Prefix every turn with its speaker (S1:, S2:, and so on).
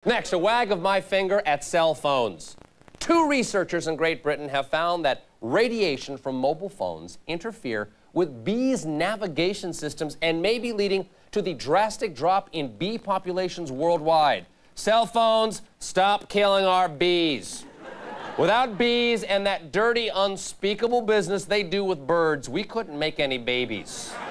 S1: Next, a wag of my finger at cell phones. 2 researchers in Great Britain have found that radiation from mobile phones interfere with bees' navigation systems and may be leading to the drastic drop in bee populations worldwide. Cell phones, stop killing our bees. Without bees and that dirty, unspeakable business they do with birds, we couldn't make any babies.